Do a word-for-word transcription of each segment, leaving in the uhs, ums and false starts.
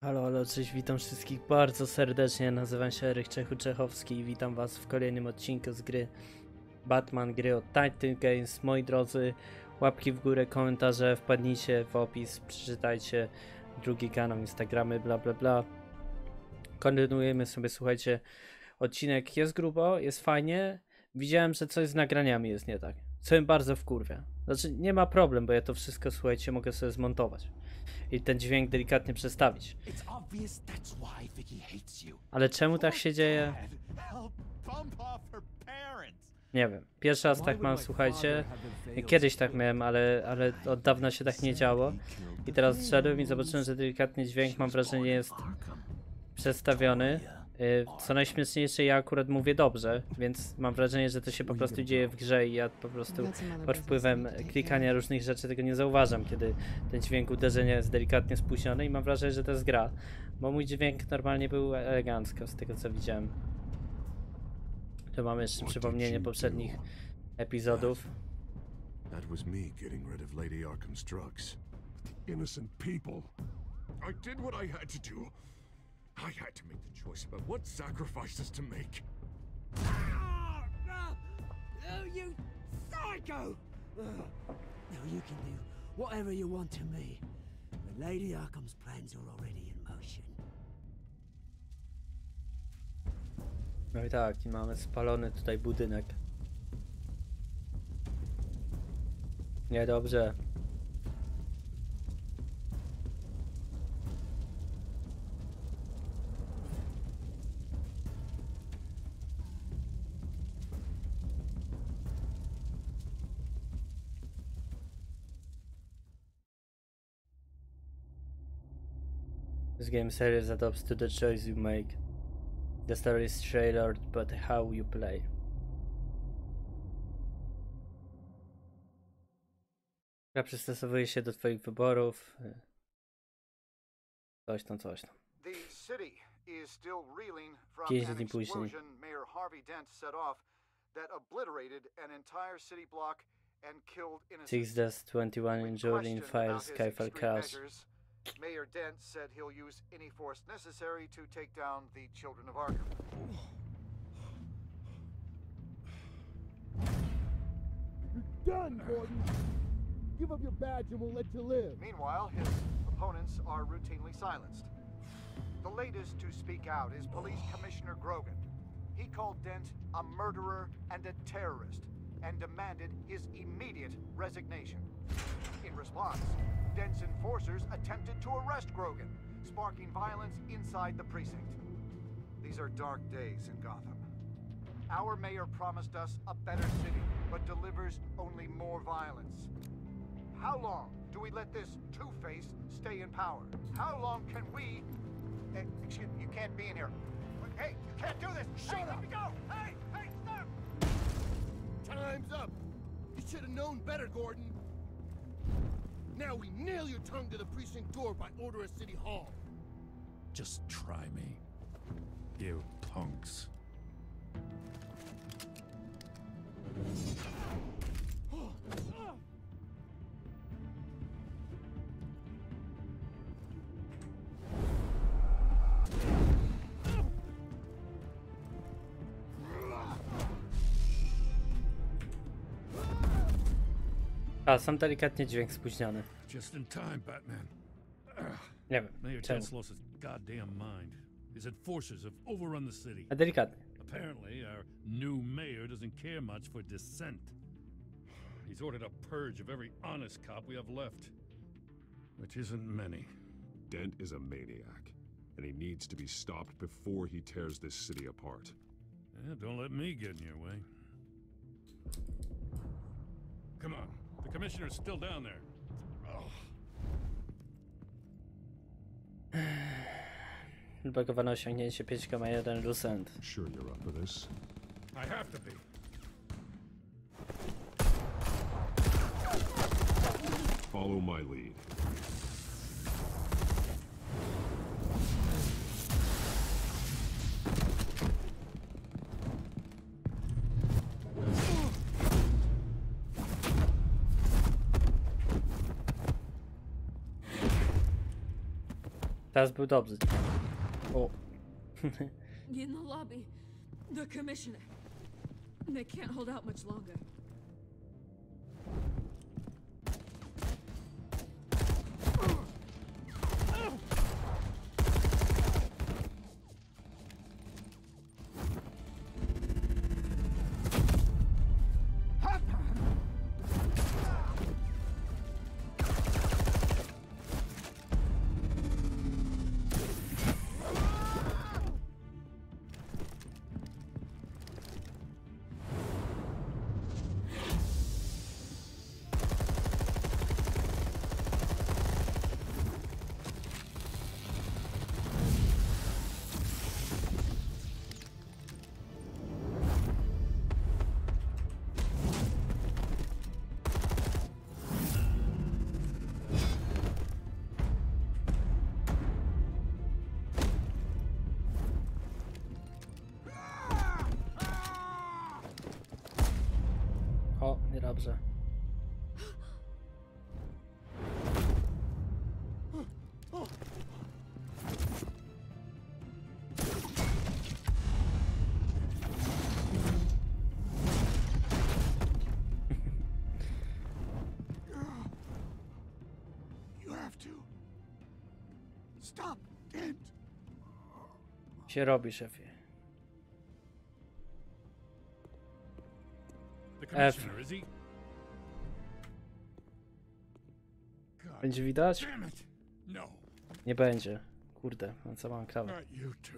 Halo, halo, cześć, witam wszystkich bardzo serdecznie, nazywam się Eryk Czechu-Czechowski i witam was w kolejnym odcinku z gry Batman, gry od Titan Games. Moi drodzy, łapki w górę, komentarze, wpadnijcie w opis, przeczytajcie drugi kanał, Instagramy, bla bla bla. Kontynuujemy sobie, słuchajcie, odcinek jest grubo, jest fajnie, widziałem, że coś z nagraniami jest nie tak, co mnie bardzo wkurwia. Znaczy, nie ma problem, bo ja to wszystko, słuchajcie, mogę sobie zmontować i ten dźwięk delikatnie przestawić. Ale czemu tak się dzieje? Nie wiem. Pierwszy raz tak mam, słuchajcie. Kiedyś tak miałem, ale, ale od dawna się tak nie działo. I teraz zszedłem i zobaczyłem, że delikatny dźwięk, mam wrażenie, jest przestawiony. Co najśmieszniejsze, ja akurat mówię dobrze, więc mam wrażenie, że to się po prostu dzieje w grze i ja po prostu pod wpływem klikania różnych rzeczy tego nie zauważam, kiedy ten dźwięk uderzenia jest delikatnie spóźniony i mam wrażenie, że to jest gra, bo mój dźwięk normalnie był elegancko z tego co widziałem. Tu mamy jeszcze przypomnienie poprzednich epizodów. That was me getting rid of Lady Arkham's drugs. Innocent people. I did what I had to do. I had to make the choice about what sacrifices to make. Oh, you psycho! Now you can do whatever you want to me. But Lady Arkham's plans are already in motion. No i tak, i mamy spalony tutaj budynek. Niedobrze. This game series adapts to the choice you make. The story is tailored, but how you play. Gra przystosowuje się do twoich wyborów. Coś tam, coś tam. The city is still reeling from Pięć an dni później. explosion Mayor Harvey Dent set off that obliterated an entire city block and killed innocents. Six deaths, twenty-one injured in fire, Skyfall crash. Mayor Dent said he'll use any force necessary to take down the children of Arkham. You're done, Gordon. Give up your badge and we'll let you live. Meanwhile, his opponents are routinely silenced. The latest to speak out is Police Commissioner Grogan. He called Dent a murderer and a terrorist and demanded his immediate resignation. In response, Dent's enforcers attempted to arrest Grogan, sparking violence inside the precinct. These are dark days in Gotham. Our mayor promised us a better city, but delivers only more violence. How long do we let this Two-Face stay in power? How long can we... Hey, excuse me, you can't be in here. Hey, you can't do this! Shut hey, up! Let me go! Hey, hey, stop! Time's up. You should have known better, Gordon. Now we nail your tongue to the precinct door by order of City Hall. Just try me, you punks. A, sam delikatnie dźwięk spóźniony. Just in time, Batman. Nie wiem, Mayor czemu. Dent's lost his goddamn mind. His enforcers have overrun the city. A delikatnie. Apparently, our new mayor doesn't care much for dissent. He's ordered a purge of every honest cop we have left, which isn't many. Dent is a maniac, and he needs to be stopped before he tears this city apart. Yeah, don't let me get in your way. Come on. The commissioner's still down there. Oh. Wybagowane osiągnięcie pięć przecinek jeden Lucent. Sure you're up for this? I have to be. Follow my lead. Teraz był dobrze. O. In the lobby, the commissioner. They can't hold out much longer. O, niedobrze. You have to stop it. Się robi, szefie. The commissioner, is he? God Będzie widać? damn it! No, Nie będzie. Kurde, mam co mam krawę. not you two.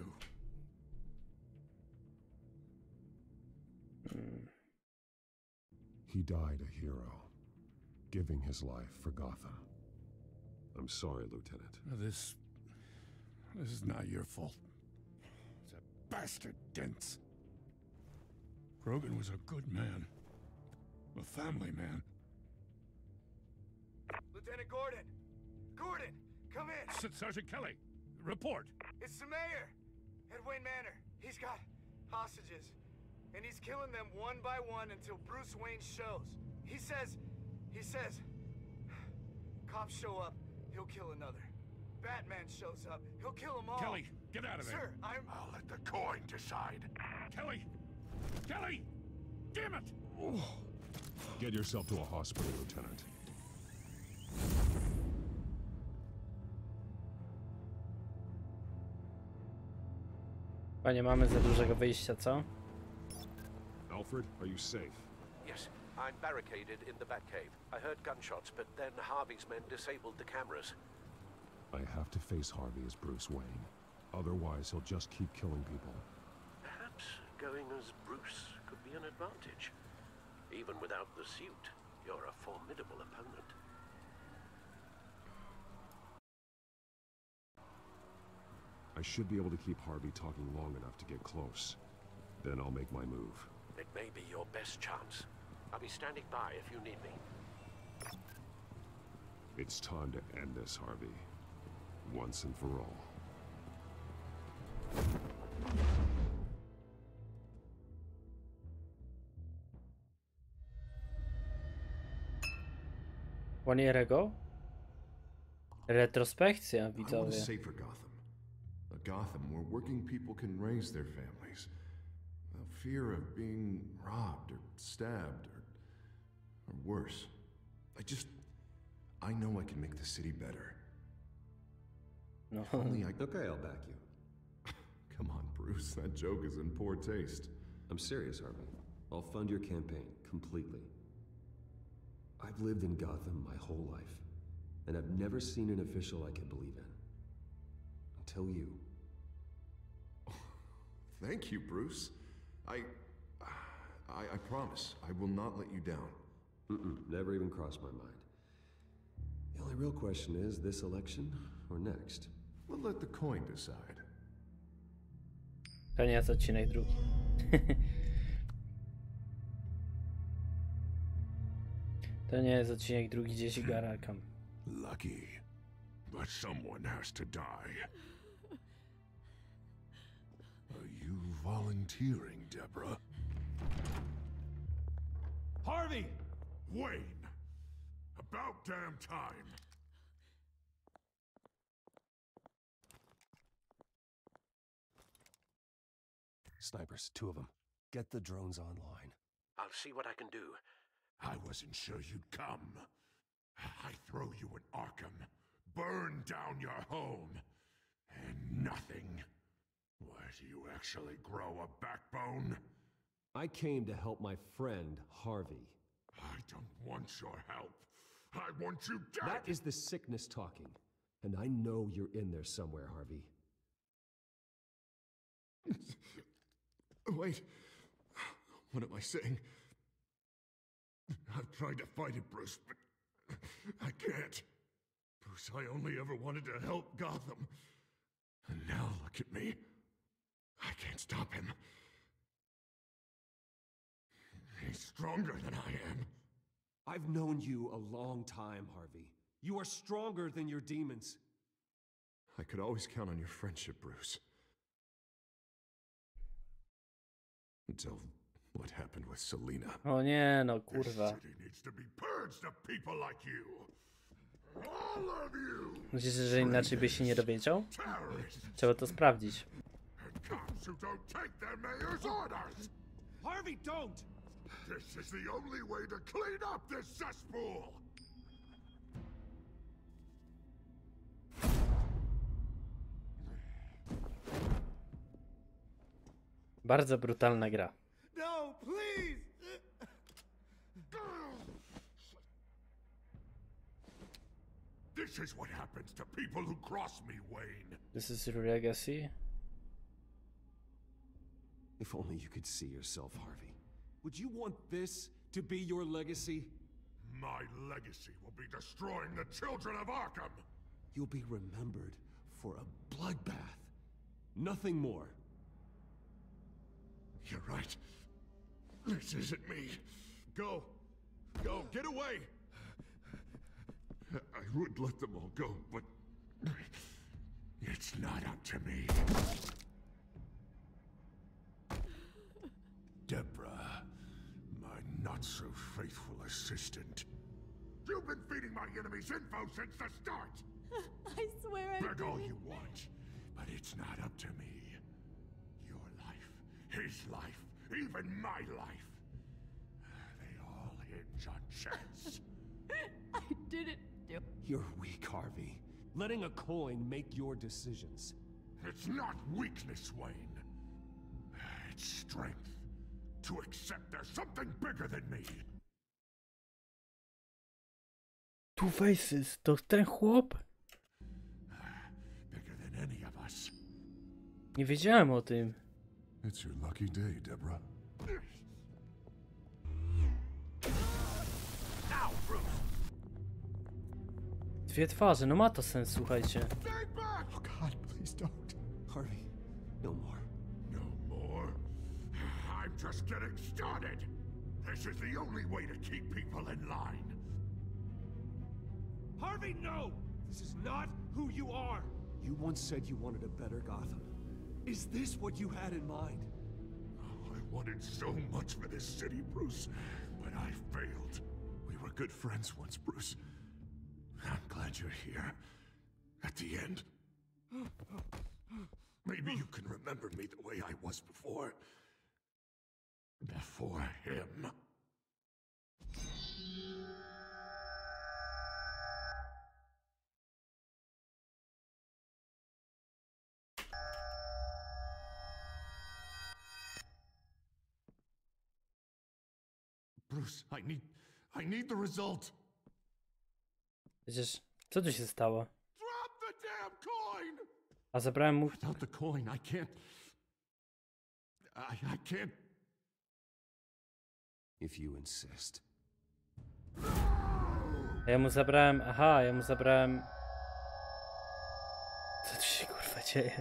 He died a hero, giving his life for Gotham. I'm sorry, Lieutenant. This... This is not your fault. That bastard Dents. Grogan was a good man. A family man. Lieutenant Gordon! Gordon, come in! S- Sergeant Kelly, report. It's the mayor at Wayne Manor. He's got hostages, and he's killing them one by one until Bruce Wayne shows. He says, he says, cops show up, he'll kill another. Batman shows up, he'll kill them all. Kelly, get out of there. Sir, I'm... I'll let the coin decide. Kelly! Kelly! Damn it! Get yourself to a hospital, Lieutenant. Panie, mamy za dużego wyjścia, co? Alfred, are you safe? Yes, I'm barricaded in the Batcave. I heard gunshots, but then Harvey's men disabled the cameras. I have to face Harvey as Bruce Wayne. Otherwise, he'll just keep killing people. Perhaps going as Bruce could be an advantage. Even without the suit, you're a formidable opponent. I should be able to keep Harvey talking long enough to get close. Then I'll make my move. It may be your best chance. I'll be standing by if you need me. It's time to end this, Harvey. Once and for all. One year ago? Retrospekcja, I want a widzowie. safer Gotham. A Gotham where working people can raise their families. Without fear of being robbed or stabbed or, or worse. I just... I know I can make the city better. No. If only I... Okay, I'll back you. Come on, Bruce. That joke is in poor taste. I'm serious, Harvey. I'll fund your campaign, completely. I've lived in Gotham my whole life, and I've never seen an official I can believe in. Until you. Thank you, Bruce. I... I, I promise, I will not let you down. Mm-mm, never even crossed my mind. The only real question is, this election or next? We'll let the coin decide. To nie jest odcinek drugi. To nie jest odcinek drugi, gdzie się garakam. Lucky. But someone has to die. Are you volunteering, Deborah? Harvey! Wayne! About damn time! Snipers, two of them. Get the drones online. I'll see what I can do. I wasn't sure you'd come. I throw you in Arkham, burn down your home, and nothing. Why, do you actually grow a backbone? I came to help my friend, Harvey. I don't want your help. I want you dead! That is the sickness talking. And I know you're in there somewhere, Harvey. Wait. What am I saying? I've tried to fight it, Bruce, but I can't. Bruce, I only ever wanted to help Gotham. And now look at me. I can't stop him. He's stronger than I am. I've known you a long time, Harvey. You are stronger than your demons. I could always count on your friendship, Bruce. Until what happened with Selina. O nie, no This kurwa. city needs to be purged of people like you. All of you. Myślisz, że inaczej by się nie dowiedział? Terrorists Trzeba to sprawdzić. and cops who don't take their mayor's orders. Harvey, don't! This is the only way to clean up this cesspool. Bardzo brutalna gra. No, please! This is what happens to people who cross me, Wayne. This is your legacy. If only you could see yourself, Harvey. Would you want this to be your legacy? My legacy will be destroying the children of Arkham. You'll be remembered for a bloodbath. Nothing more. You're right. This isn't me. Go. Go. Get away. I would let them all go, but it's not up to me. Deborah, my not-so-faithful assistant. You've been feeding my enemies info since the start! I swear I Beg all didn't. you want, but it's not up to me. Your life, his life, even my life. They all hinge on chance. I didn't do. You're weak, Harvey. Letting a coin make your decisions. It's not weakness, Wayne. It's strength. To accept there's something bigger than me. Two Faces, to ten chłop? Bigger than any of us. Nie wiedziałem o tym. It's your lucky day, Deborah. Now, Bruce! Dwie twarze, no ma to sens, słuchajcie. Stay back! Oh God, please don't. Harvey, no more. No more. I'm just getting started. This is the only way to keep people in line. Harvey, no! This is not who you are! You once said you wanted a better Gotham. Is this what you had in mind? Oh, I wanted so much for this city, Bruce, but I failed. We were good friends once, Bruce. I'm glad you're here. At the end. Maybe you can remember me the way I was before. Before him. Bruce, I need... I need the result. Przecież, co tu się stało? Drop the damn coin! A zabrałem mu... Without the coin, I can't... I, I can't... If you insist. A ja mu zabrałem... Aha, ja mu zabrałem... Co tu się kurwa dzieje?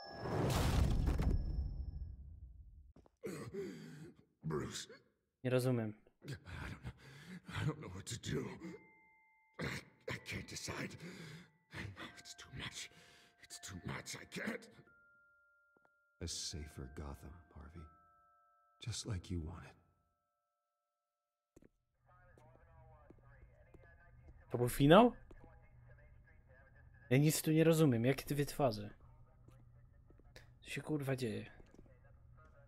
Bruce, Nie rozumiem. I don't know. I don't know what to do. I, I can't decide. It's too much. It's too much. I can't. A safer Gotham, Harvey. Just like you wanted. To był finał? Ja nic tu nie rozumiem. Jakie dwie twarze? Co się kurwa dzieje?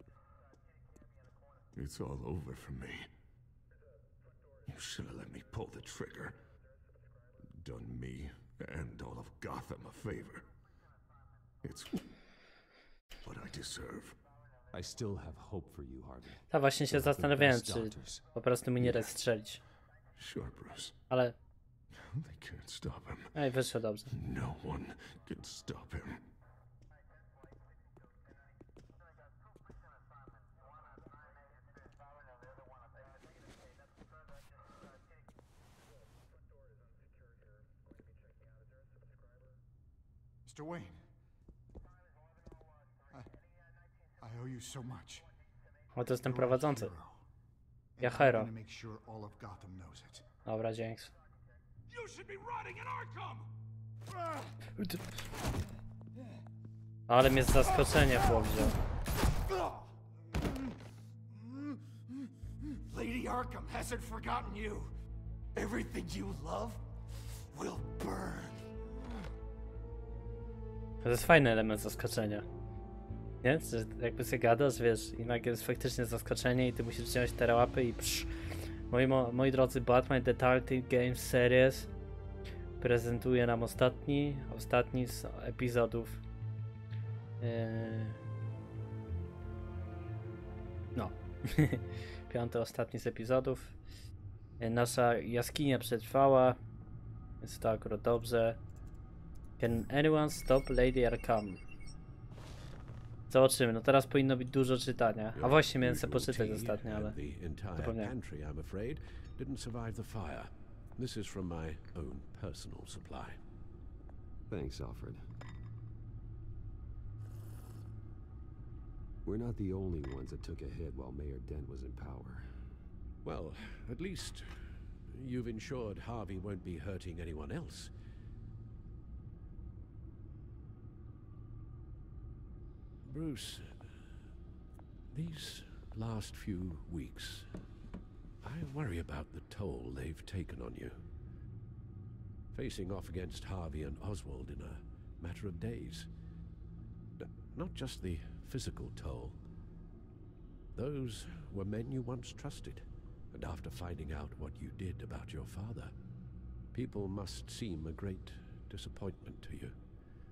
It's all over for me. You should have let me pull the trigger. Done me and all of Gotham a favor. It's what I deserve. I still have hope for you, Harvey. Ta właśnie się zastanawiałem, czy po prostu mnie nie rozstrzelić. Sure, Bruce. Ale... They can't stop him. Ej, wyszło dobrze. No one can stop him. Mister Wayne, I, I owe you so much. O, to jest ten prowadzący. Ja I'm hero. gonna make sure all of Gotham knows it. Dobra, dzięki. You should be rotting in Arkham! Ale mnie z zaskoczenia chłop wziął. Lady Arkham hasn't forgotten you. Everything you love will burn. To jest fajny element zaskoczenia. Nie? Że jakby sobie gadasz, wiesz, i nagle jest faktycznie zaskoczenie i ty musisz wziąć te łapy i psz. Moi, mo, moi drodzy, Batman The Telltale Games Series prezentuje nam ostatni, ostatni z epizodów. Yy... No. Piąty, ostatni z epizodów. Yy, nasza jaskinia przetrwała. Jest to akurat dobrze. Can anyone stop Lady Arkham? Zobaczymy, no teraz powinno być dużo czytania. A właśnie miałem sobie poczytać ostatnio, ale zapomniałem. I'm afraid, didn't survive the fire. This is from my own personal supply. Thanks, Alfred. We're not the only ones that took a hit while Mayor Dent was in power. Well, at least you've ensured Harvey won't be hurting anyone else. Bruce, these last few weeks, I worry about the toll they've taken on you. Facing off against Harvey and Oswald in a matter of days. N- not just the physical toll. Those were men you once trusted, and after finding out what you did about your father, people must seem a great disappointment to you.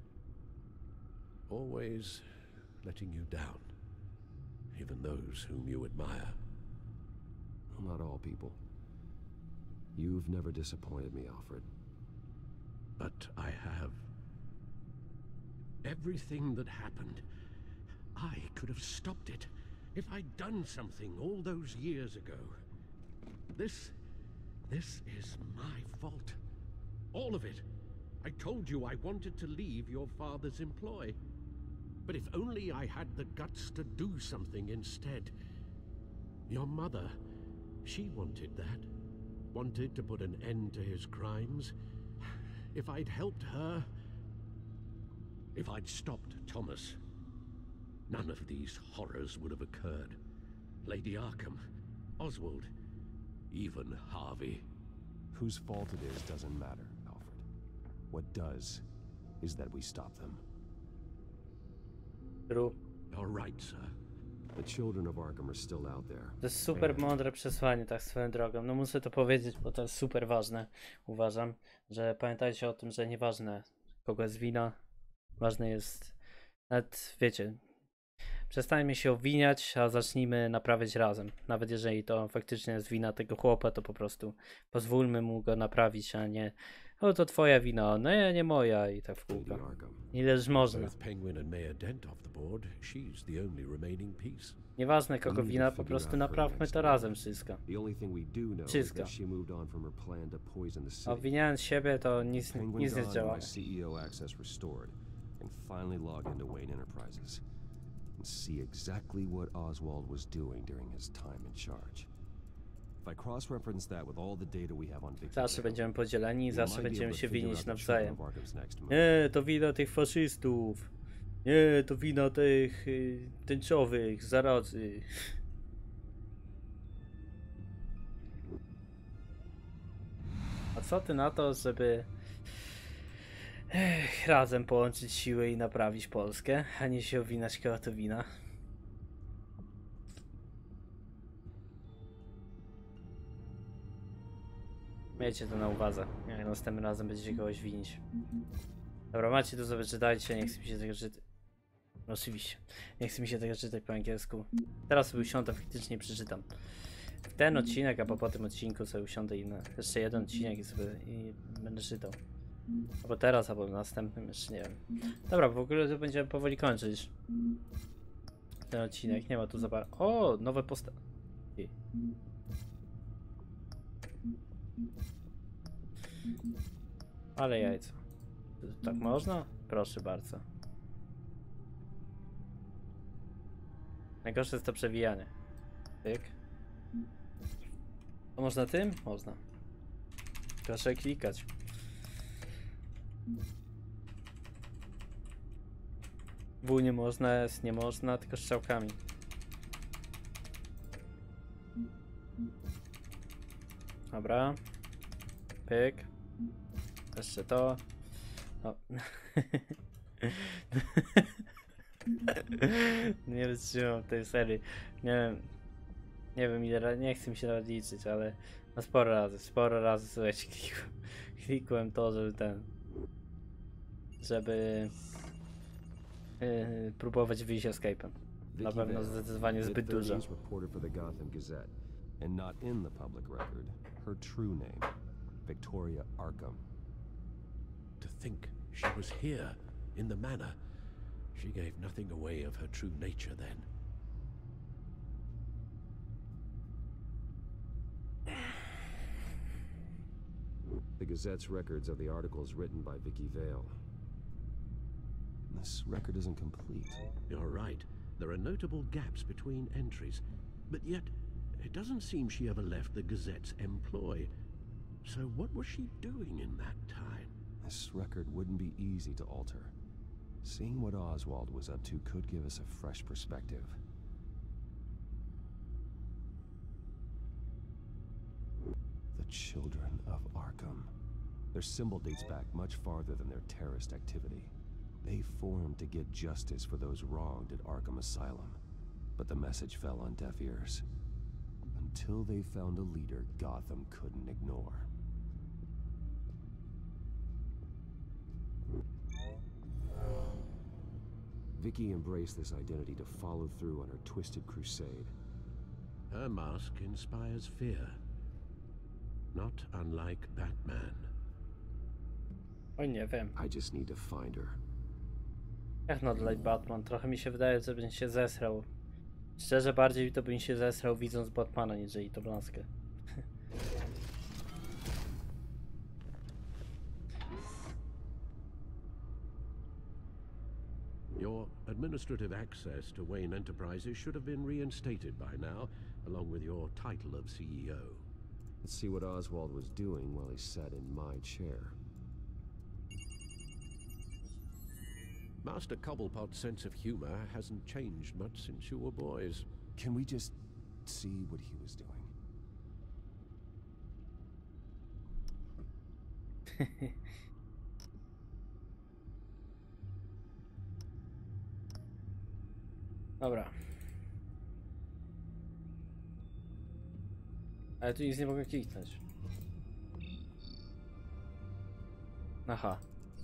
Always letting you down, even those whom you admire. Well, not all people. You've never disappointed me, Alfred. But I have. Everything that happened, I could have stopped it if I'd done something all those years ago. This, this is my fault. All of it. I told you I wanted to leave your father's employ. But if only I had the guts to do something instead. Your mother, she wanted that. Wanted to put an end to his crimes. If I'd helped her, if I'd stopped Thomas, none of these horrors would have occurred. Lady Arkham, Oswald, even Harvey. Whose fault it is doesn't matter, Alfred. What does is that we stop them. True. You're right, sir. The children of Arkham are still out there. To jest super mądre przesłanie, tak swoją drogą. No muszę to powiedzieć, bo to jest super ważne. Uważam, że pamiętajcie o tym, że nieważne kogo jest wina. Ważne jest, nawet wiecie, przestańmy się obwiniać, a zacznijmy naprawiać razem. Nawet jeżeli to faktycznie jest wina tego chłopa, to po prostu pozwólmy mu go naprawić, a nie o, to twoja wina, no ja nie moja i tak w kółko. Ileż można. Nieważne kogo wina, po prostu naprawmy to razem wszystko. Wszystko. Obwiniając siebie, to nic, nic nie zdziała. Finally log into Wayne Enterprises and see exactly what Oswald was doing during his time in charge. If I cross-reference that with all the data we have on Victor, zawsze będziemy podzieleni i zawsze będziemy się winić nawzajem. Nie, to wina tych faszystów. Nie, to wina tych y, tęczowych, zarazy. A co ty na to, żeby Ech, razem połączyć siły i naprawić Polskę, a nie się owinać koło to wina? Miejcie to na uwadze, jak następnym razem będziecie kogoś winić. Dobra, macie to sobie czytajcie, nie chcę mi się tego czytać. No oczywiście, nie chcę mi się tego czytać po angielsku. Teraz sobie usiądę, faktycznie przeczytam. W ten odcinek, a po, po tym odcinku sobie usiądę i na jeszcze jeden odcinek i sobie i będę czytał. Albo teraz, albo następnym, jeszcze nie wiem. Dobra, w ogóle to będziemy powoli kończyć ten odcinek, nie ma tu za bardzo. O, nowe postacie. Ale jajco. Tak można? Proszę bardzo. Najgorsze jest to przewijanie. Tyk. To można tym? Można. Proszę klikać. W nie można, S nie można, tylko strzałkami. Dobra. Pyk. Jeszcze to. O. Nie wytrzymam tej serii. Nie wiem. Nie wiem ile razy, nie chcę mi się nawet liczyć, ale no sporo razy, sporo razy słuchajcie, klikłem, klikłem to, żeby ten. Żeby yy, próbować wyjść escape'em. Na pewno zdecydowanie zbyt dużo. Reporter for the Gotham Gazette, and not in the public record. Her true name, Victoria Arkham. To think she was here, in the manor. She gave nothing away of her true nature then. The Gazette's records of the articles written by Vicky Vale. This record isn't complete. You're right. There are notable gaps between entries, but yet it doesn't seem she ever left the Gazette's employ. So what was she doing in that time? This record wouldn't be easy to alter. Seeing what Oswald was up to could give us a fresh perspective. The Children of Arkham. Their symbol dates back much farther than their terrorist activity. They formed to get justice for those wronged at Arkham Asylum. But the message fell on deaf ears. Until they found a leader Gotham couldn't ignore. Vicky embraced this identity to follow through on her twisted crusade. Her mask inspires fear. Not unlike Batman. Oj, nie wiem. I just need to find her. Jak not like Batman? Trochę mi się wydaje, że bym się zesrał. Szczerze, bardziej to bym się zesrał widząc Batmana, niżeli tą blaskę. Your administrative access to Wayne Enterprises should have been reinstated by now, along with your title of C E O. Let's see what Oswald was doing while he sat in my chair. Master Cobblepot's sense of humor hasn't changed much since you were boys. Can we just see what he was doing? Dobra. Ale tu nic nie mogę kliknąć. Aha.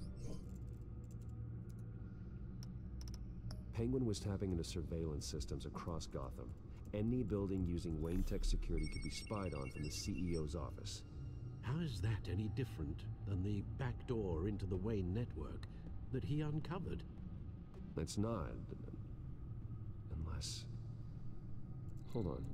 Penguin was tapping into surveillance systems across Gotham. Any building using Wayne Tech security could be spied on from the C E O's office. How is that any different than the back door into the Wayne network that he uncovered? It's not. Unless... Hold on.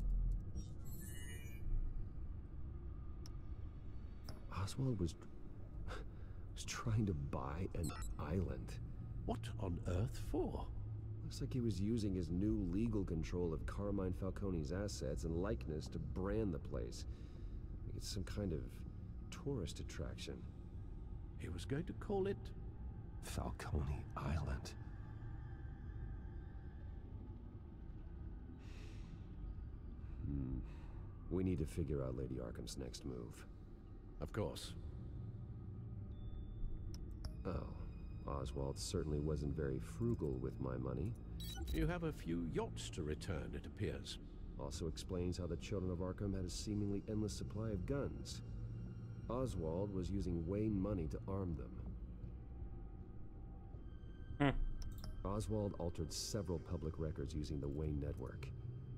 Oswald was... was trying to buy an island. What on earth for? Looks like he was using his new legal control of Carmine Falcone's assets and likeness to brand the place. Like it's some kind of tourist attraction. He was going to call it... Falcone Island. Hmm. We need to figure out Lady Arkham's next move. Of course. Oh. Oswald certainly wasn't very frugal with my money. You have a few yachts to return, it appears. Also explains how the Children of Arkham had a seemingly endless supply of guns. Oswald was using Wayne money to arm them. Hmm. Oswald altered several public records using the Wayne network.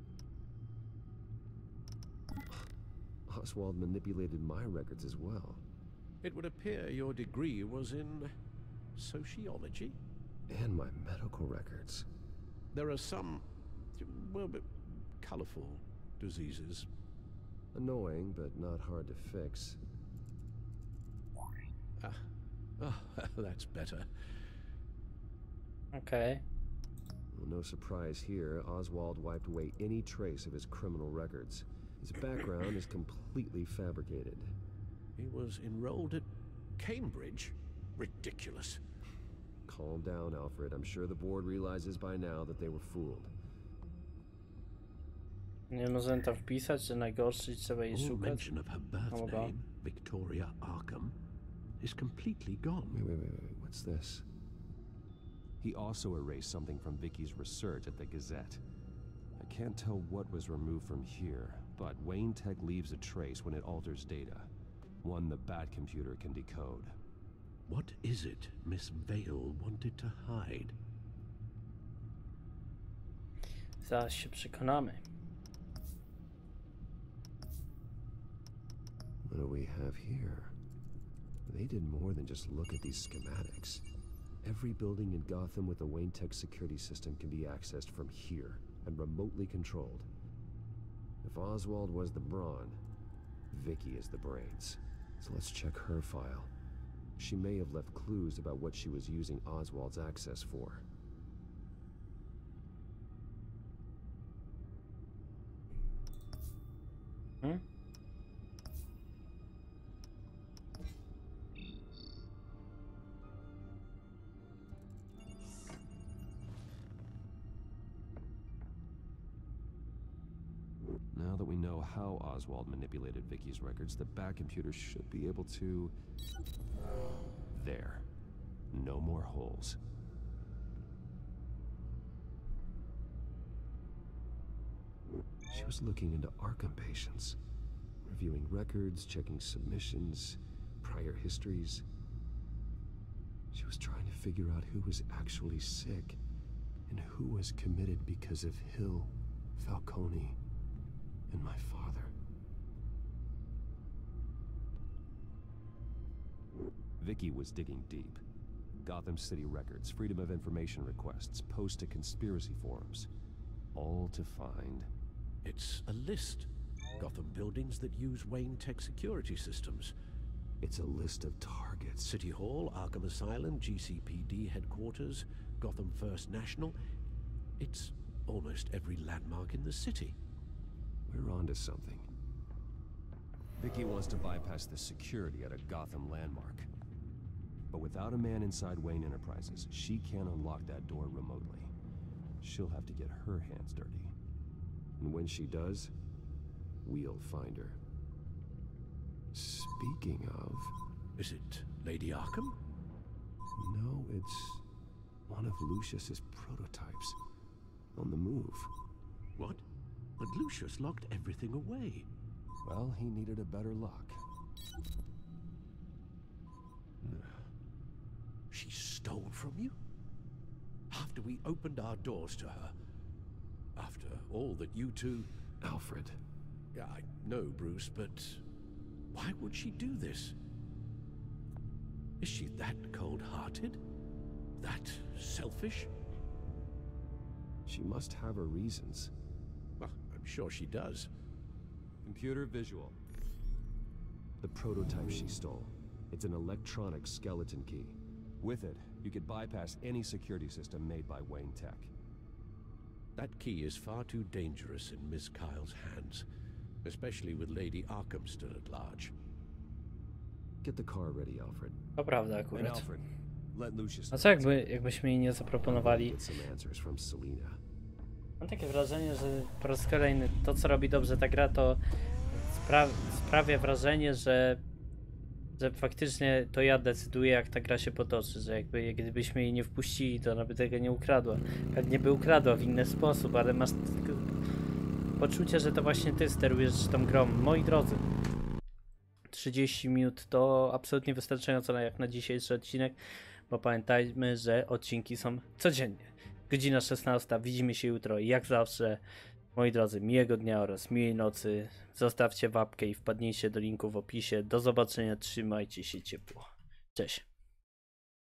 Oswald manipulated my records as well. It would appear your degree was in sociology? And my medical records. There are some, well, but colorful diseases. Annoying, but not hard to fix. Ah, oh, that's better. Okay. Well, no surprise here, Oswald wiped away any trace of his criminal records. His background is completely fabricated. He was enrolled at Cambridge? Ridiculous. Calm down, Alfred. I'm sure the board realizes by now that they were fooled. Nie możemy tam wpisać, że najgorszy trzeba jej All szukać. mention of her birth Oh my God. name, Victoria Arkham, is completely gone. Wait, wait, wait, wait. What's this? He also erased something from Vicky's research at the Gazette. I can't tell what was removed from here, but Wayne Tech leaves a trace when it alters data. One the Bat computer can decode. What is it Miss Vale wanted to hide? Zaraz się przekonamy. What do we have here? They did more than just look at these schematics. Every building in Gotham with a Wayne Tech security system can be accessed from here and remotely controlled. If Oswald was the brawn, Vicky is the brains. So let's check her file. She may have left clues about what she was using Oswald's access for. Hmm? Now that we know how Oswald manipulated Vicky's records, the Bat computer should be able to... There. No more holes. She was looking into Arkham patients, reviewing records, checking submissions, prior histories. She was trying to figure out who was actually sick and who was committed because of Hill, Falcone, and my father. Vicky was digging deep. Gotham City records, Freedom of Information requests, posts to conspiracy forums. All to find... It's a list. Gotham buildings that use Wayne Tech security systems. It's a list of targets. City Hall, Arkham Asylum, G C P D headquarters, Gotham First National. It's almost every landmark in the city. We're onto something. Vicky wants to bypass the security at a Gotham landmark. But without a man inside Wayne Enterprises, she can't unlock that door remotely. She'll have to get her hands dirty. And when she does, we'll find her. Speaking of... Is it Lady Arkham? No, it's one of Lucius's prototypes. On the move. What? But Lucius locked everything away. Well, he needed a better lock. She stole from you? After we opened our doors to her? After all that you two... Alfred. Yeah, I know, Bruce, but why would she do this? Is she that cold-hearted? That selfish? She must have her reasons. Well, I'm sure she does. Computer visual. The prototype she stole. It's an electronic skeleton key. With it, you could bypass any security system made by Wayne Tech. That key is far too dangerous in Miss Kyle's hands, especially with Lady Arkham still at large. Get the car ready, Alfred. To prawda And akurat. Alfred, let Lucius A co jakby, jakbyśmy jej nie zaproponowali? Get some answers from Selina. Mam takie wrażenie, że po raz kolejny to, co robi dobrze ta gra, to spra sprawia wrażenie, że, że faktycznie to ja decyduję, jak ta gra się potoczy, że jakby gdybyśmy jej nie wpuścili, to ona by tego nie ukradła. Pewnie by ukradła w inny sposób, ale masz poczucie, że to właśnie ty sterujesz tą grą. Moi drodzy, trzydzieści minut to absolutnie wystarczająco na, jak na dzisiejszy odcinek, bo pamiętajmy, że odcinki są codziennie. Godzina szesnasta, widzimy się jutro jak zawsze. Moi drodzy, miłego dnia oraz miłej nocy. Zostawcie łapkę i wpadnijcie do linku w opisie. Do zobaczenia, trzymajcie się ciepło. Cześć.